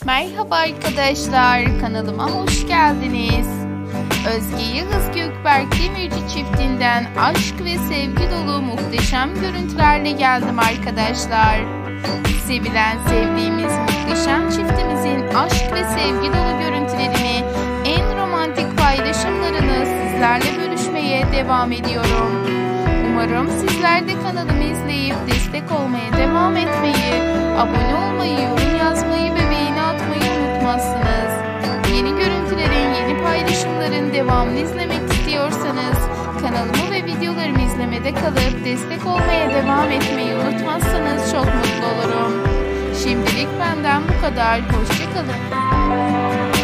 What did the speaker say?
Merhaba arkadaşlar, kanalıma hoş geldiniz. Özge Yıldız Gökberk Demirci çiftinden aşk ve sevgi dolu muhteşem görüntülerle geldim arkadaşlar. Sevilen, sevdiğimiz muhteşem çiftimizin aşk ve sevgi dolu görüntülerini, en romantik paylaşımlarını sizlerle bölüşmeye devam ediyorum. Umarım sizler de kanalımı izleyip destek olmaya devam etmeyi, abone olmayı, yorum yazmayı ve beğeni atmayı unutmazsınız. Yeni görüntülerin, yeni paylaşımların devamını izlemek istiyorsanız kanalımı ve videolarımı izlemede kalıp destek olmaya devam etmeyi unutmazsanız çok mutlu olurum. Şimdilik benden bu kadar. Hoşça kalın.